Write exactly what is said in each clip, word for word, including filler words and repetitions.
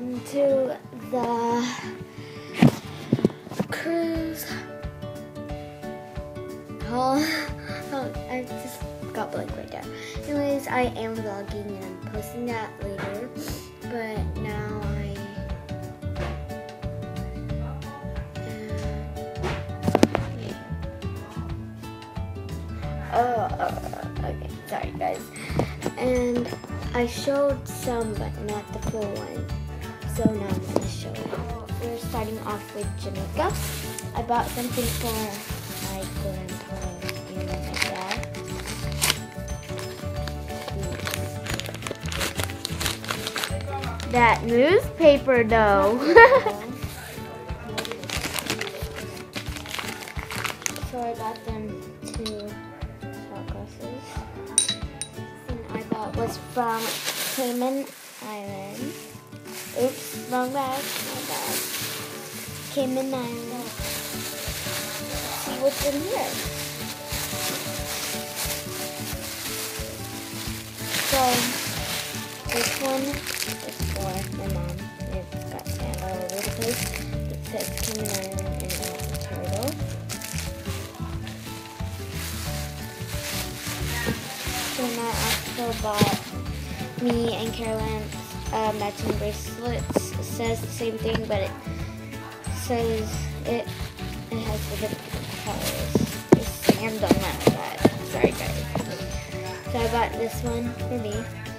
welcome to the cruise. Oh, oh, I just got blank right there. Anyways, I am vlogging and I'm posting that later, but now I uh, oh, oh, okay, sorry guys. And I showed some, but not the full one. So now I'm going to show it. We're starting off with Jamaica. I bought something for my grandpa and my dad. That newspaper though. So I got them two shot glasses. I bought was from Cayman Islands. Oops, wrong bag, my bad. Cayman Islands. Let's see what's in here. So, this one is for my mom. It's got sand all over the place. It says Cayman Island and it has a turtle. And I also bought me and Caroline uh, matching bracelets. It says the same thing, but it says it it has the different colors. There's sand on my bag. Sorry guys. So I bought this one for me.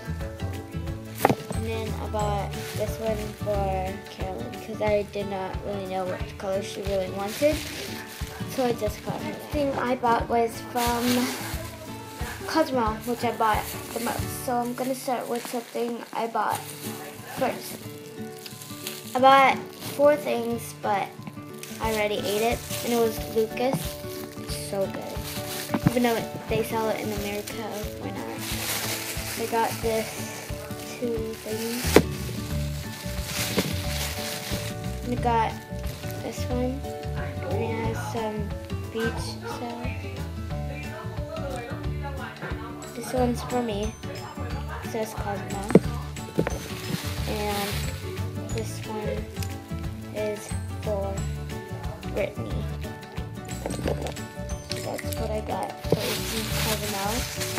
And then I bought this one for Caroline because I did not really know which color she really wanted. So I just got her. The thing I bought was from Cosmo, which I bought the most. So I'm gonna start with something I bought first. I bought four things, but I already ate it, and it was Lucas. It's so good. Even though they sell it in America, why not? I got this two things. And I got this one, and it has some beach stuff. This one's for me. It says Cosmo. And this one is for Brittany. That's what I got for Cosmo.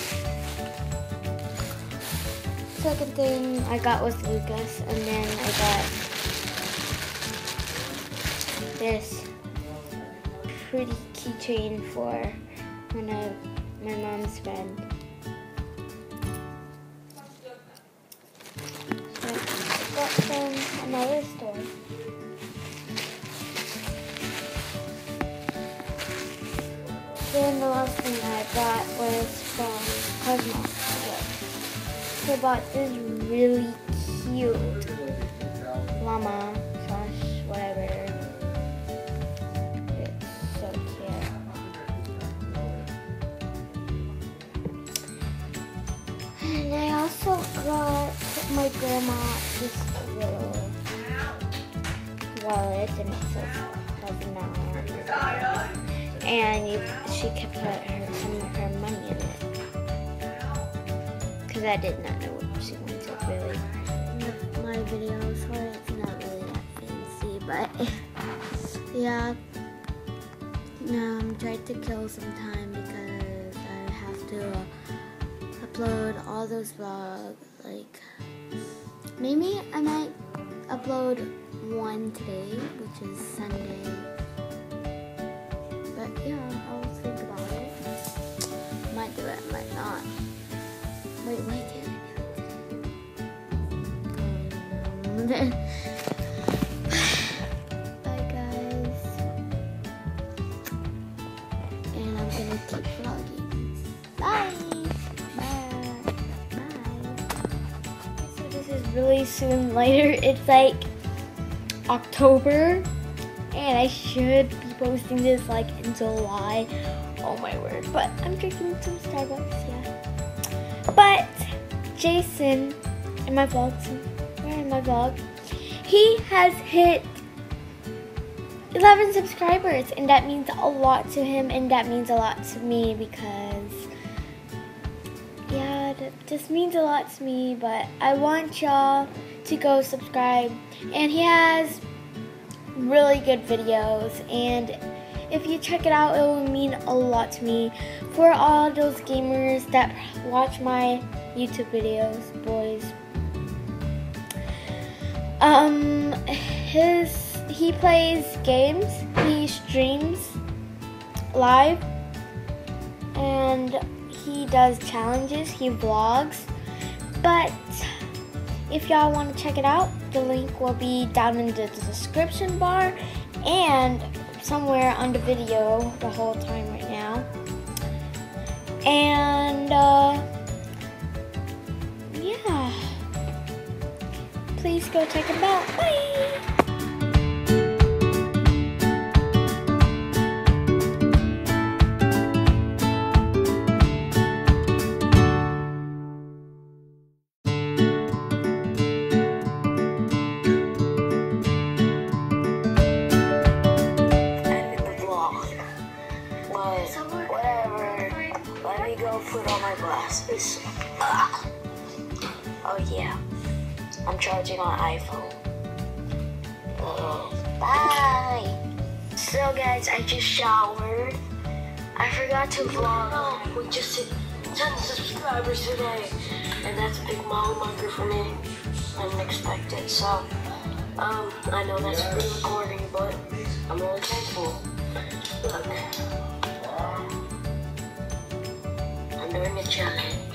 Second thing I got was Lucas, and then I got this pretty keychain for one of my mom's friends. Got from another store. Then the last thing I got was from Cosmo. So I bought this really cute llama slash whatever. It's so cute. And I also got my grandma this little wallet, and it says Cosmo. And you, she can put her, some of her money in it. Because I did not know what she wanted really. My video, sorry it's not really that fancy, but yeah. Now I'm trying to kill some time because I have to uh, upload all those vlogs. Like, maybe I might upload one today, which is Sunday. But yeah, I'll think about it. Might do it, might not. Wait, why can't I do it? Bye guys. And I'm gonna keep vlogging. Bye! Bye! Bye! So this is really soon later. It's like October. And I should be posting this like in July. Oh my word. But I'm drinking some Starbucks, yeah. But Jason in my vlog, where in my vlog, he has hit eleven subscribers, and that means a lot to him, and that means a lot to me because, yeah, God, this means a lot to me, but I want y'all to go subscribe. And he has really good videos, and if you check it out, it will mean a lot to me. For all those gamers that watch my YouTube videos, boys. Um, his, he plays games, he streams live, and he does challenges, he vlogs. But if y'all want to check it out, the link will be down in the description bar and somewhere on the video the whole time right now. And uh, yeah, please go check him out. Bye! Go put on my glasses. Ah. Oh yeah, I'm charging on iPhone. Oh, bye. So guys, I just showered. I forgot to vlog. We just hit ten subscribers today, and that's a big mile marker for me. I didn't expect it. So, um, I know that's pre-recording, but I'm really thankful. Look. Doing a challenge.